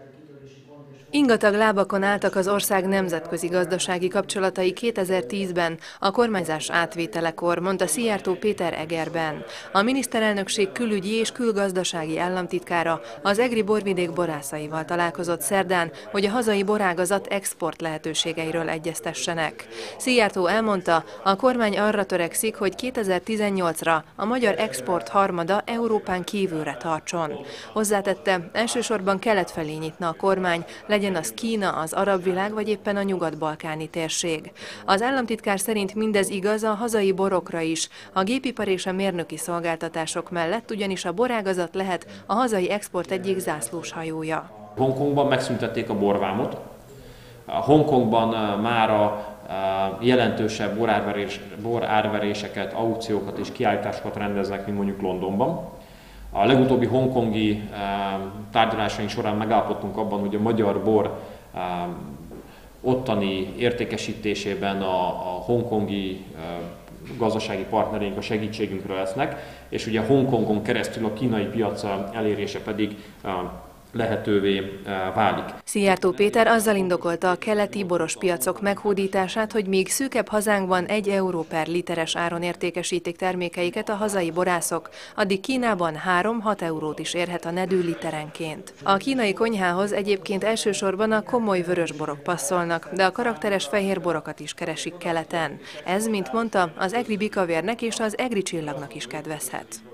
Ingatag lábakon álltak az ország nemzetközi gazdasági kapcsolatai 2010-ben a kormányzás átvételekor, mondta Szijjártó Péter Egerben. A miniszterelnökség külügyi és külgazdasági államtitkára az egri borvidék borászaival találkozott szerdán, hogy a hazai borágazat export lehetőségeiről egyeztessenek. Szijjártó elmondta, a kormány arra törekszik, hogy 2018-ra a magyar export harmada Európán kívülre tartson. Hozzátette, elsősorban kelet felé nyitna a kormány, legyen az Kína, az arab világ vagy éppen a nyugat-balkáni térség. Az államtitkár szerint mindez igaz a hazai borokra is. A gépipar és a mérnöki szolgáltatások mellett ugyanis a borágazat lehet a hazai export egyik zászlós hajója. Hongkongban megszüntették a borvámot. Hongkongban már a jelentősebb borárveréseket, aukciókat és kiállításokat rendeznek, mint mondjuk Londonban. A legutóbbi hongkongi tárgyalásaink során megállapodtunk abban, hogy a magyar bor ottani értékesítésében a hongkongi gazdasági partnereink a segítségünkre lesznek, és ugye Hongkongon keresztül a kínai piac elérése pedig lehetővé válik. Szijjártó Péter azzal indokolta a keleti boros piacok meghódítását, hogy míg szűkebb hazánkban 1 euró per literes áron értékesítik termékeiket a hazai borászok, addig Kínában 3-6 eurót is érhet a nedű literenként. A kínai konyhához egyébként elsősorban a komoly vörös borok passzolnak, de a karakteres fehér borokat is keresik keleten. Ez, mint mondta, az egri bikavérnek és az egri csillagnak is kedvezhet.